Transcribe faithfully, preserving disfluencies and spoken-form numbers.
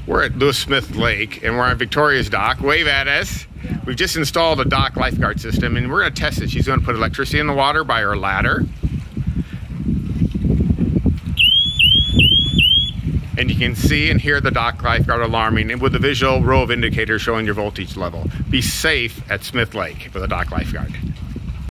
We're at Lewis Smith Lake and we're on Victoria's dock. Wave at us. We've just installed a dock lifeguard system and we're going to test it. She's going to put electricity in the water by her ladder. And you can see and hear the dock lifeguard alarming and with a visual row of indicators showing your voltage level. Be safe at Smith Lake with a dock lifeguard.